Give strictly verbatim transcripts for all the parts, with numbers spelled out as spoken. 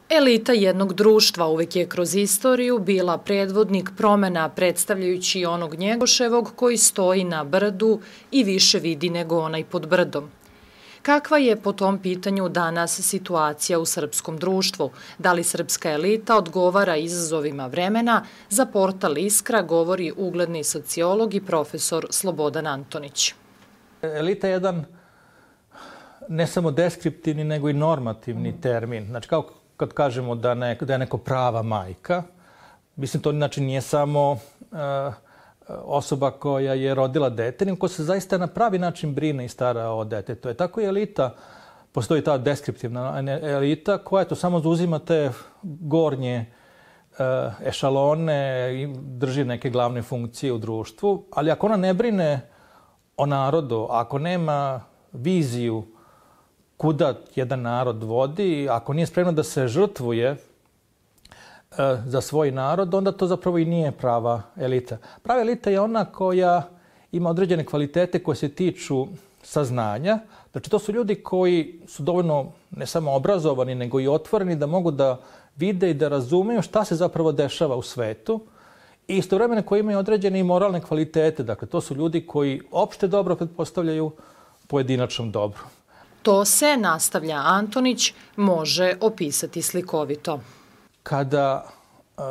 Elita jednog društva uvek je kroz istoriju bila predvodnik promena predstavljajući onog Njegoševog koji stoji na brdu i više vidi nego onaj pod brdom. Kakva je po tom pitanju danas situacija u srpskom društvu? Da li srpska elita odgovara izazovima vremena? Za portal Iskra govori ugledni sociolog i profesor Slobodan Antonić. Elita je jedan ne samo deskriptivni, nego i normativni termin. Znači, kao kad kažemo da, ne, da je neko prava majka, mislim, to znači nije samo uh, osoba koja je rodila dete, nego ko se zaista na pravi način brine i stara o detetu. Je tako i elita, postoji ta deskriptivna elita koja to samo zauzima te gornje uh, ešalone i drži neke glavne funkcije u društvu, ali ako ona ne brine o narodu, ako nema viziju kuda jedan narod vodi, ako nije spremno da se žrtvuje e, za svoj narod, onda to zapravo i nije prava elita. Prava elita je ona koja ima određene kvalitete koje se tiču saznanja. Znači, to su ljudi koji su dovoljno ne samo obrazovani, nego i otvoreni da mogu da vide i da razumeju šta se zapravo dešava u svetu i istovremeno koji imaju određene i moralne kvalitete. Dakle, to su ljudi koji opšte dobro pretpostavljaju pojedinačnom dobru. To se, nastavlja Antonić, može opisati slikovito. Kada uh,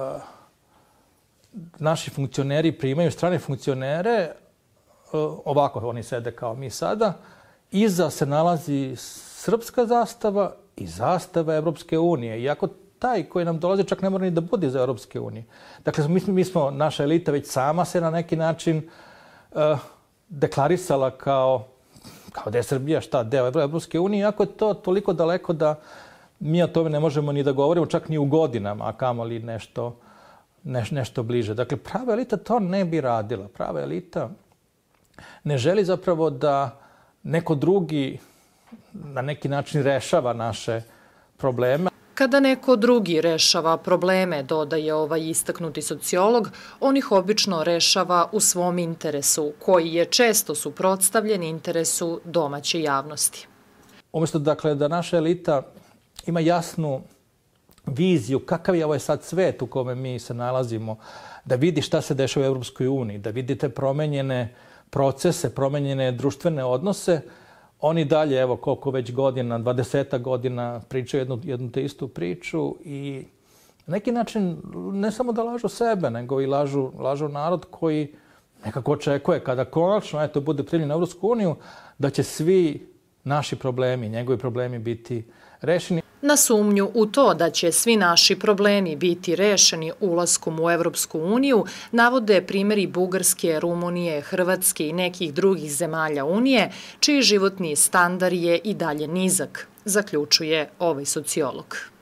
naši funkcioneri primaju strane funkcionere, uh, ovako oni sede kao mi sada, iza se nalazi srpska zastava i zastava Evropske unije. Iako taj koji nam dolazi čak ne mora ni da bude iz Evropske unije. Dakle, mi, mi smo, naša elita već sama se na neki način uh, deklarisala kao kao da je Srbija šta, deo Evropske unije, iako je to toliko daleko da mi o tome ne možemo ni da govorimo, čak ni u godinama, a kamoli nešto, neš, nešto bliže. Dakle, prava elita to ne bi radila. Prava elita ne želi zapravo da neko drugi na neki način rešava naše probleme. Kada neko drugi rešava probleme, dodaje ovaj istaknuti sociolog, on ih obično rešava u svom interesu, koji je često suprotstavljen interesu domaće javnosti. Umjesto dakle, da naša elita ima jasnu viziju kakav je ovaj sad svet u kome mi se nalazimo, da vidi šta se dešava u Evropskoj uniji, da vidite promenjene procese, promenjene društvene odnose, oni dalje, evo koliko već godina, dvadesetak godina pričaju jednu, jednu te istu priču i na neki način ne samo da lažu sebe, nego i lažu, lažu narod koji nekako očekuje kada konačno eto, bude primljen na Evropsku uniju, da će svi naši problemi, njegovi problemi biti rešeni. Na sumnju u to da će svi naši problemi biti rešeni ulaskom u Evropsku uniju navode primjeri Bugarske, Rumunije, Hrvatske i nekih drugih zemalja Unije, čiji životni standard je i dalje nizak, zaključuje ovaj sociolog.